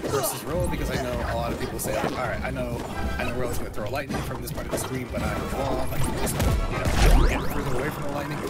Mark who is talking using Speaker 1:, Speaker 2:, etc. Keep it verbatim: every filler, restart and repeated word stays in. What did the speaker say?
Speaker 1: versus roll because I know a lot of people say like, all right, I know, I know Roll's gonna throw lightning from this part of the screen, but I'm wrong. I can just, you know, get further away from the lightning.